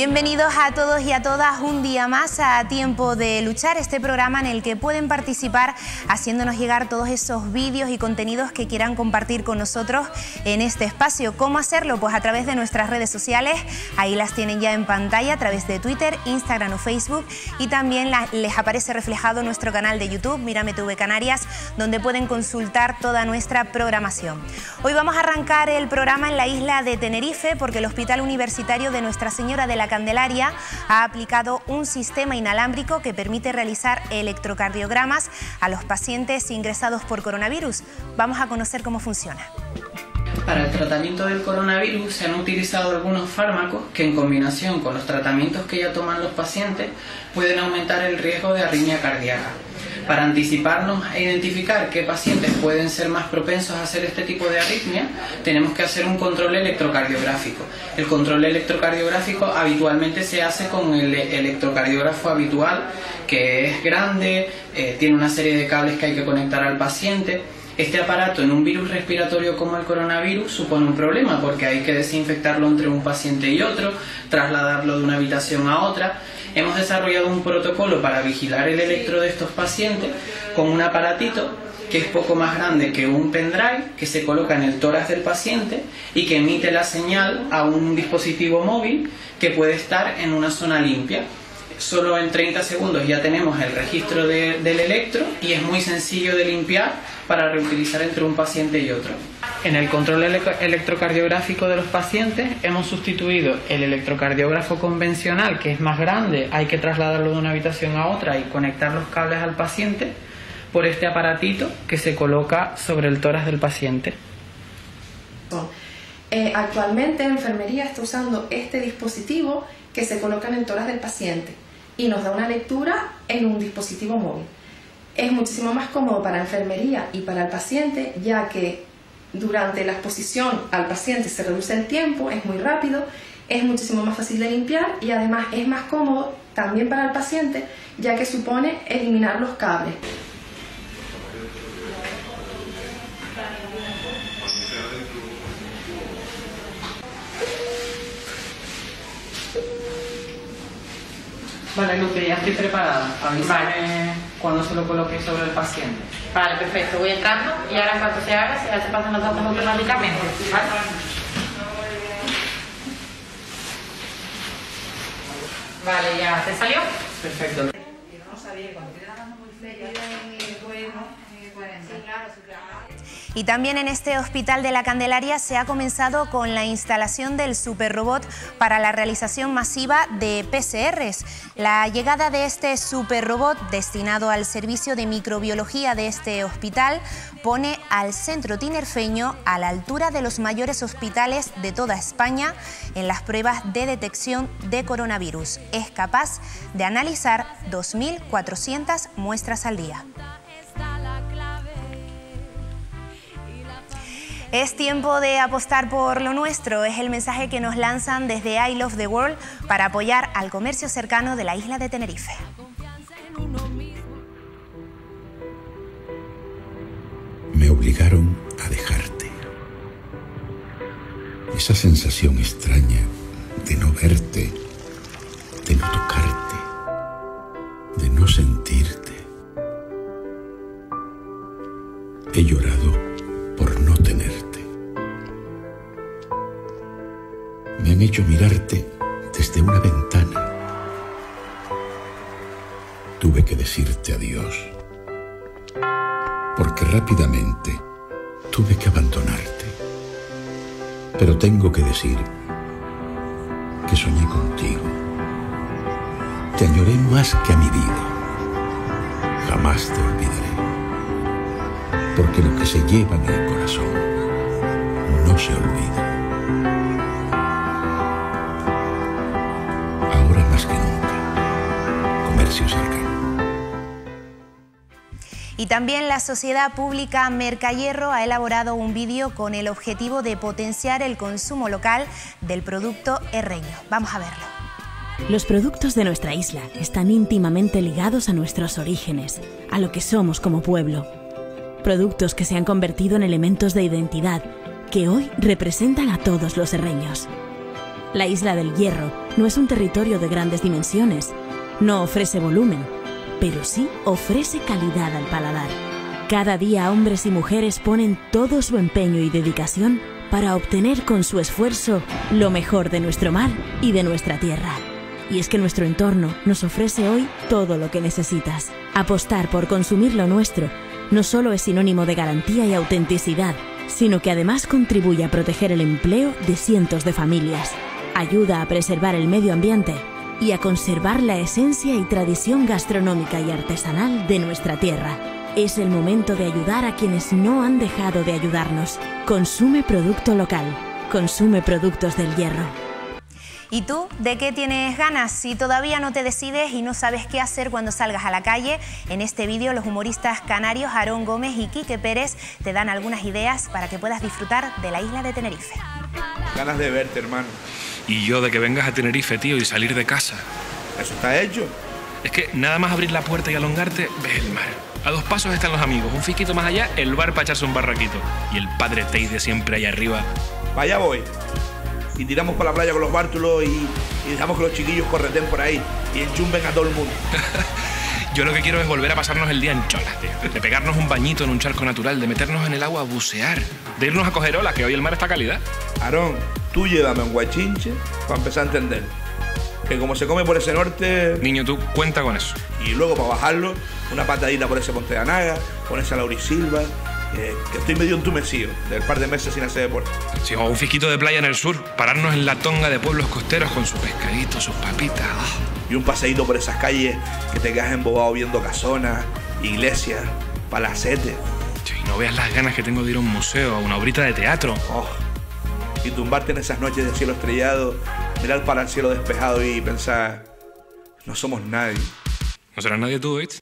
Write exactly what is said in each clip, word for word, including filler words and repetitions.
Bienvenidos a todos y a todas un día más a Tiempo de Luchar, este programa en el que pueden participar haciéndonos llegar todos esos vídeos y contenidos que quieran compartir con nosotros en este espacio. ¿Cómo hacerlo? Pues a través de nuestras redes sociales, ahí las tienen ya en pantalla a través de Twitter, Instagram o Facebook, y también la, les aparece reflejado nuestro canal de YouTube, Mírame T V Canarias, donde pueden consultar toda nuestra programación. Hoy vamos a arrancar el programa en la isla de Tenerife porque el Hospital Universitario de Nuestra Señora de la Candelaria ha aplicado un sistema inalámbrico que permite realizar electrocardiogramas a los pacientes ingresados por coronavirus. Vamos a conocer cómo funciona. Para el tratamiento del coronavirus se han utilizado algunos fármacos que en combinación con los tratamientos que ya toman los pacientes pueden aumentar el riesgo de arritmia cardíaca. Para anticiparnos e identificar qué pacientes pueden ser más propensos a hacer este tipo de arritmia, tenemos que hacer un control electrocardiográfico. El control electrocardiográfico habitualmente se hace con el electrocardiógrafo habitual, que es grande, eh, tiene una serie de cables que hay que conectar al paciente. Este aparato en un virus respiratorio como el coronavirus supone un problema porque hay que desinfectarlo entre un paciente y otro, trasladarlo de una habitación a otra. Hemos desarrollado un protocolo para vigilar el electro de estos pacientes con un aparatito que es poco más grande que un pendrive que se coloca en el tórax del paciente y que emite la señal a un dispositivo móvil que puede estar en una zona limpia. Solo en treinta segundos ya tenemos el registro de, del electro y es muy sencillo de limpiar para reutilizar entre un paciente y otro. En el control ele electrocardiográfico de los pacientes hemos sustituido el electrocardiógrafo convencional, que es más grande, hay que trasladarlo de una habitación a otra y conectar los cables al paciente, por este aparatito que se coloca sobre el tórax del paciente. Eh, actualmente la enfermería está usando este dispositivo que se coloca en el tórax del paciente y nos da una lectura en un dispositivo móvil. Es muchísimo más cómodo para la enfermería y para el paciente, ya que durante la exposición al paciente se reduce el tiempo, es muy rápido, es muchísimo más fácil de limpiar y además es más cómodo también para el paciente, ya que supone eliminar los cables. Vale, Lupe, ya estoy preparada. Avísame vale. Cuando se lo coloque sobre el paciente. Vale, perfecto. Voy entrando y ahora en cuanto se haga, se hace pasan los datos automáticamente. ¿Vale? Vale, ya. ¿Te salió? Perfecto. No sabía, cuando estoy trabajando muy feo, bueno, sí, claro, sí, claro. Y también en este Hospital de la Candelaria se ha comenzado con la instalación del superrobot para la realización masiva de P C Rs. La llegada de este superrobot destinado al servicio de microbiología de este hospital pone al centro tinerfeño a la altura de los mayores hospitales de toda España en las pruebas de detección de coronavirus. Es capaz de analizar dos mil cuatrocientas muestras al día. Es tiempo de apostar por lo nuestro, es el mensaje que nos lanzan desde I Love the World para apoyar al comercio cercano de la isla de Tenerife. Me obligaron a dejarte. Esa sensación extraña de no verte, de no tocarte, de no sentirte. He llorado por no tenerte. Me han hecho mirarte desde una ventana. Tuve que decirte adiós, porque rápidamente tuve que abandonarte. Pero tengo que decir que soñé contigo. Te añoré más que a mi vida. Jamás te olvidaré. Porque lo que se lleva en el corazón no se olvida. Ahora más que nunca, comercio cercano. Y también la sociedad pública Mercahierro ha elaborado un vídeo con el objetivo de potenciar el consumo local del producto herreño. Vamos a verlo. Los productos de nuestra isla están íntimamente ligados a nuestros orígenes, a lo que somos como pueblo. Productos que se han convertido en elementos de identidad que hoy representan a todos los herreños. La Isla del Hierro no es un territorio de grandes dimensiones, no ofrece volumen, pero sí ofrece calidad al paladar. Cada día hombres y mujeres ponen todo su empeño y dedicación para obtener con su esfuerzo lo mejor de nuestro mar y de nuestra tierra. Y es que nuestro entorno nos ofrece hoy todo lo que necesitas. Apostar por consumir lo nuestro no solo es sinónimo de garantía y autenticidad, sino que además contribuye a proteger el empleo de cientos de familias, ayuda a preservar el medio ambiente y a conservar la esencia y tradición gastronómica y artesanal de nuestra tierra. Es el momento de ayudar a quienes no han dejado de ayudarnos. Consume producto local. Consume Productos del Hierro. ¿Y tú de qué tienes ganas? Si todavía no te decides y no sabes qué hacer cuando salgas a la calle, en este vídeo los humoristas canarios Aarón Gómez y Quique Pérez te dan algunas ideas para que puedas disfrutar de la isla de Tenerife. Ganas de verte, hermano. Y yo de que vengas a Tenerife, tío, y salir de casa. ¿Eso está hecho? Es que nada más abrir la puerta y alongarte, ves el mar. A dos pasos están los amigos, un fisquito más allá, el bar para echarse un barraquito. Y el padre Teide siempre allá arriba. Vaya voy. Y tiramos para la playa con los bártulos y, y dejamos que los chiquillos correten por ahí y enchumben a todo el mundo. Yo lo que quiero es volver a pasarnos el día en cholas, tío. De pegarnos un bañito en un charco natural, de meternos en el agua a bucear, de irnos a coger olas, que hoy el mar está a calidad. Aarón, tú llévame un guachinche para empezar a entender. Que como se come por ese norte... Niño, tú cuenta con eso. Y luego para bajarlo, una patadita por ese Ponte de Anaga, ponerse a Laurisilva... Eh, que estoy medio entumecido del par de meses sin hacer deporte. Sí, o un fisquito de playa en el sur, pararnos en la tonga de pueblos costeros con su pescadito, sus papitas. Oh. Y un paseíto por esas calles que te quedas embobado viendo casonas, iglesias, palacetes. Sí, no veas las ganas que tengo de ir a un museo, a una obrita de teatro. Oh. Y tumbarte en esas noches de cielo estrellado, mirar para el cielo despejado y pensar, no somos nadie. No serás nadie tú, ¿viste?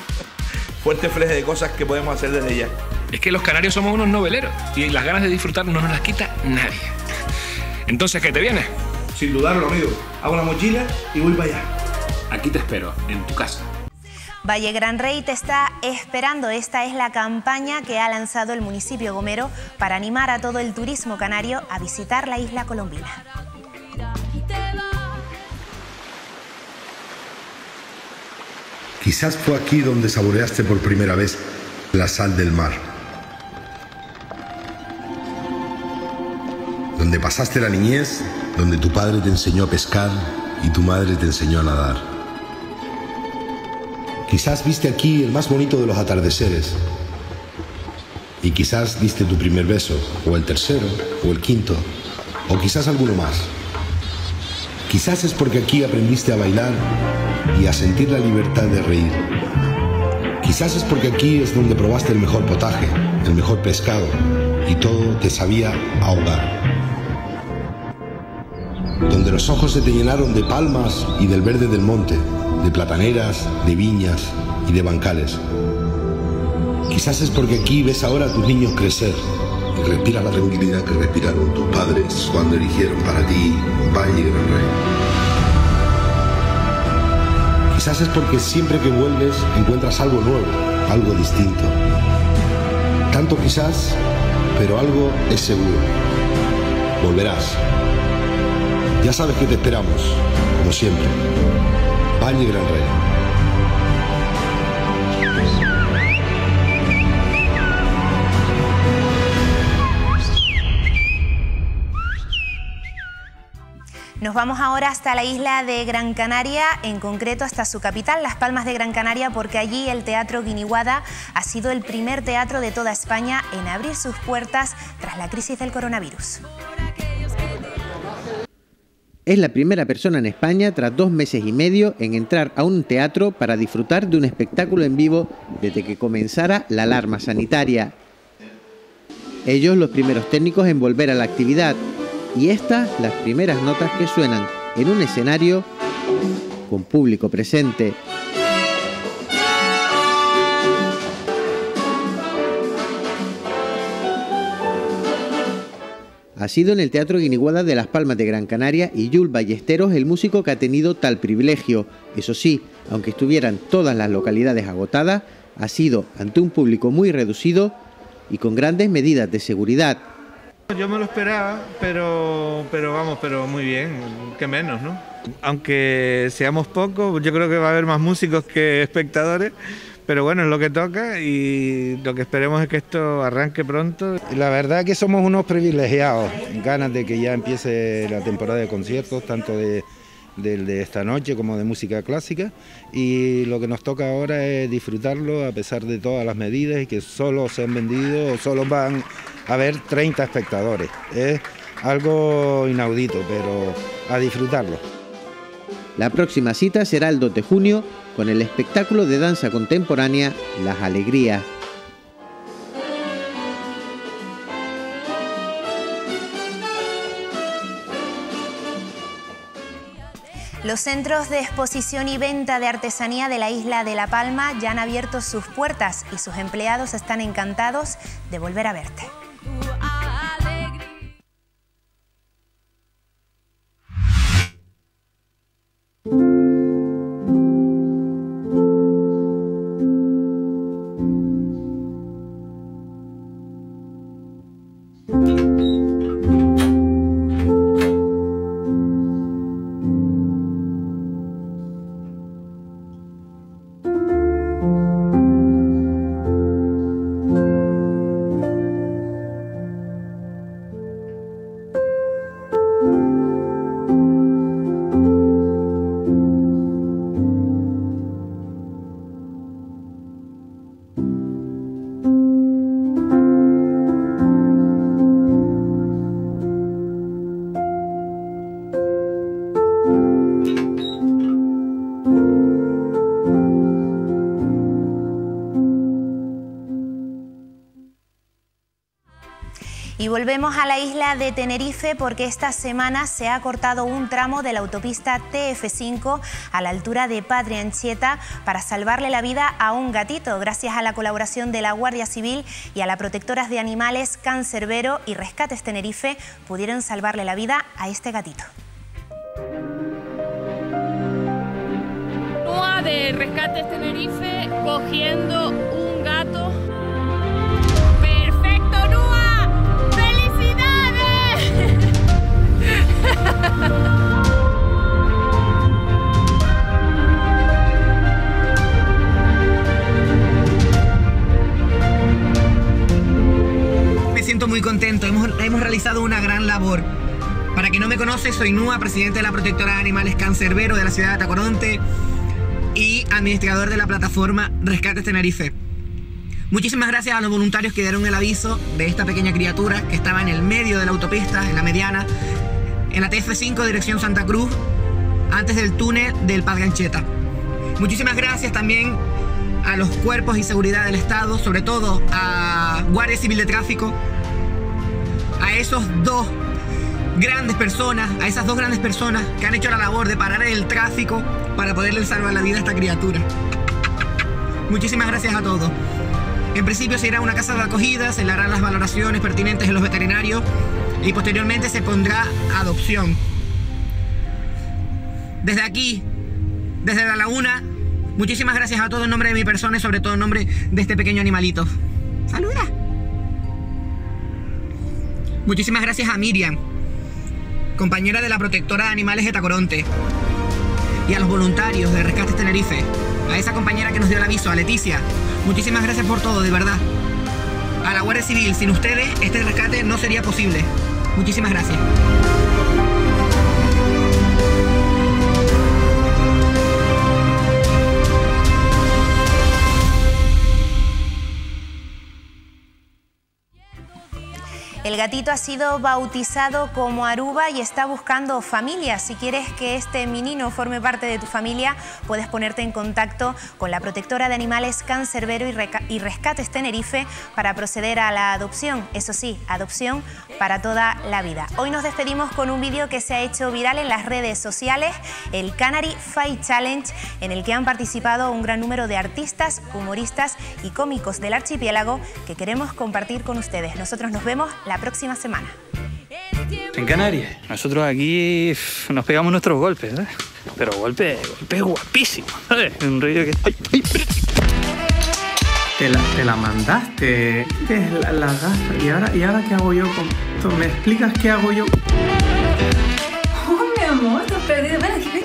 Fuerte fleje de cosas que podemos hacer desde ya. Es que los canarios somos unos noveleros y las ganas de disfrutar no nos las quita nadie. Entonces, ¿qué te viene? Sin dudarlo, amigo. Hago la mochila y voy para allá. Aquí te espero, en tu casa. Valle Gran Rey te está esperando. Esta es la campaña que ha lanzado el municipio gomero para animar a todo el turismo canario a visitar la isla colombina. Quizás fue aquí donde saboreaste por primera vez la sal del mar. Donde pasaste la niñez, donde tu padre te enseñó a pescar y tu madre te enseñó a nadar. Quizás viste aquí el más bonito de los atardeceres. Y quizás diste tu primer beso, o el tercero, o el quinto, o quizás alguno más. Quizás es porque aquí aprendiste a bailar y a sentir la libertad de reír. Quizás es porque aquí es donde probaste el mejor potaje, el mejor pescado, y todo te sabía a hogar. Donde los ojos se te llenaron de palmas y del verde del monte, de plataneras, de viñas y de bancales. Quizás es porque aquí ves ahora a tus niños crecer y respiras la tranquilidad que respiraron tus padres cuando eligieron para ti Valle Gran Rey. Quizás es porque siempre que vuelves encuentras algo nuevo, algo distinto. Tanto quizás, pero algo es seguro. Volverás. Ya sabes que te esperamos, como siempre. Valle Gran Rey. Nos vamos ahora hasta la isla de Gran Canaria, en concreto hasta su capital, Las Palmas de Gran Canaria, porque allí el Teatro Guiniguada ha sido el primer teatro de toda España en abrir sus puertas tras la crisis del coronavirus. Es la primera persona en España, tras dos meses y medio, en entrar a un teatro para disfrutar de un espectáculo en vivo desde que comenzara la alarma sanitaria. Ellos los primeros técnicos en volver a la actividad, y estas las primeras notas que suenan en un escenario con público presente. Ha sido en el Teatro Guiniguada de Las Palmas de Gran Canaria y Jules Ballesteros el músico que ha tenido tal privilegio. Eso sí, aunque estuvieran todas las localidades agotadas, ha sido ante un público muy reducido y con grandes medidas de seguridad. Yo me lo esperaba, pero, pero vamos, pero muy bien, que menos, ¿no? Aunque seamos pocos, yo creo que va a haber más músicos que espectadores, pero bueno, es lo que toca y lo que esperemos es que esto arranque pronto. La verdad que somos unos privilegiados, ganas de que ya empiece la temporada de conciertos, tanto de, de, de esta noche como de música clásica, y lo que nos toca ahora es disfrutarlo a pesar de todas las medidas y que solo se han vendido o solo van a haber treinta espectadores. Es algo inaudito, pero a disfrutarlo. La próxima cita será el dos de junio con el espectáculo de danza contemporánea Las Alegrías. Los centros de exposición y venta de artesanía de la isla de La Palma ya han abierto sus puertas y sus empleados están encantados de volver a verte. Y volvemos a la isla de Tenerife porque esta semana se ha cortado un tramo de la autopista T F cinco a la altura de Patria Anchieta para salvarle la vida a un gatito, gracias a la colaboración de la Guardia Civil y a la Protectoras de Animales Cancerbero y Rescates Tenerife pudieron salvarle la vida a este gatito. Noa de Rescates Tenerife cogiendo un gato. ¡Perfecto, Noa! Me siento muy contento, hemos, hemos realizado una gran labor. Para quien no me conoce, soy Nua, presidente de la Protectora de Animales Cancerbero de la ciudad de Atacoronte y administrador de la plataforma Rescates Tenerife. Muchísimas gracias a los voluntarios que dieron el aviso de esta pequeña criatura que estaba en el medio de la autopista, en la mediana, en la T F cinco dirección Santa Cruz, antes del túnel del Patria Anchieta. Muchísimas gracias también a los cuerpos y seguridad del Estado, sobre todo a Guardia Civil de Tráfico, a esos dos grandes personas, a esas dos grandes personas que han hecho la labor de parar el tráfico para poderle salvar la vida a esta criatura. Muchísimas gracias a todos. En principio se irá a una casa de acogida, se le harán las valoraciones pertinentes en los veterinarios y posteriormente se pondrá a adopción. Desde aquí, desde la laguna, muchísimas gracias a todos en nombre de mi persona y sobre todo en nombre de este pequeño animalito. ¡Saluda! Muchísimas gracias a Miriam, compañera de la Protectora de Animales de Tacoronte, y a los voluntarios de Rescates Tenerife, a esa compañera que nos dio el aviso, a Leticia. Muchísimas gracias por todo, de verdad. A la Guardia Civil, sin ustedes este rescate no sería posible. Muchísimas gracias. El gatito ha sido bautizado como Aruba y está buscando familia. Si quieres que este menino forme parte de tu familia, puedes ponerte en contacto con la Protectora de Animales Cancerbero y Rescates Tenerife para proceder a la adopción. Eso sí, adopción para toda la vida. Hoy nos despedimos con un vídeo que se ha hecho viral en las redes sociales, el Canary Fight Challenge, en el que han participado un gran número de artistas, humoristas y cómicos del archipiélago que queremos compartir con ustedes. Nosotros nos vemos la próxima semana. En Canarias, nosotros aquí nos pegamos nuestros golpes, ¿eh? Pero golpes, golpes guapísimos, ¿sabes? Un rollo que... ¡Ay, ay! Te la, te la mandaste. ¿Qué es la, la gafas? ¿Y ahora, ¿Y ahora qué hago yo con esto, ¿me explicas qué hago yo? Oh, mi amor, estás perdido. Ven aquí, ven.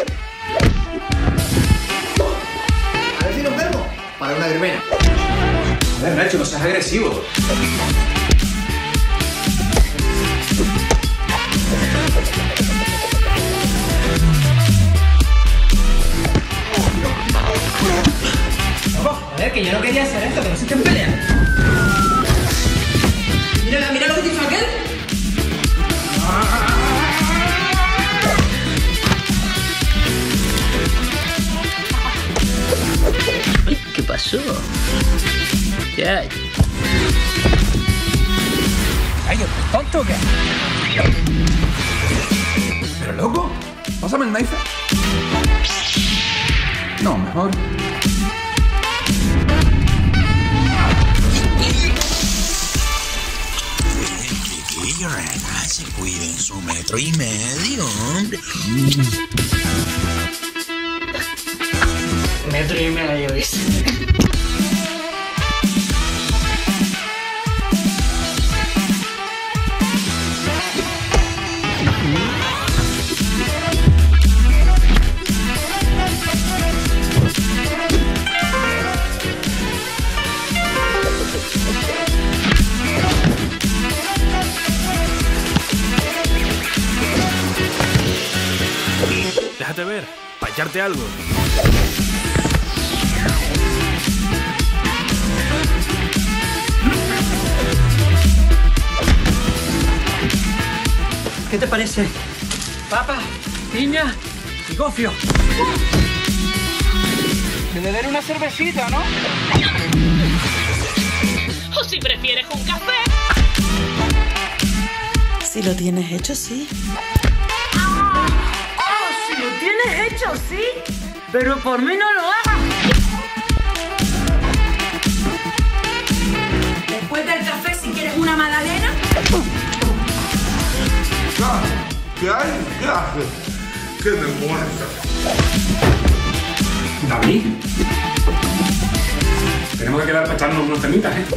A ver si nos vemos para una verbena. A ver, Nacho, no seas agresivo. A ver, que yo no quería hacer esto, que no se estén peleando. Mira, mira lo que te hizo aquel. ¿Qué pasó? ¿Qué hay? Ay, ¿estás tonto o qué? ¿Pero loco? Pásame el knife. No, mejor. Se cuiden su metro y medio, hombre. Metro y medio, dice. Déjate ver, para echarte algo. ¿Qué te parece? Papa, piña y gofio. Me beber una cervecita, ¿no? O si prefieres un café. Si lo tienes hecho, sí. Si lo tienes hecho, sí, pero por mí no lo hagas. Después del café, si quieres una magdalena. ¿Qué hay? ¿Qué haces? ¿Qué me muerta? David. Tenemos que quedar para echarnos unos temitas, ¿eh?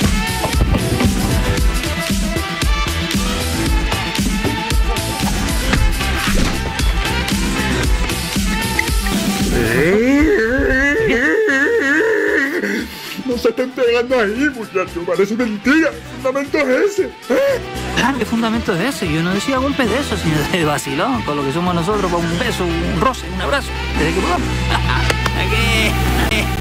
No se estén pegando ahí, muchachos. Parece mentira. El fundamento es ese. Claro, ¿qué fundamento es ese? Yo no decía golpes de eso, sino de vacilón, con lo que somos nosotros, para un beso, un roce, un abrazo, desde que podamos. ¿A qué?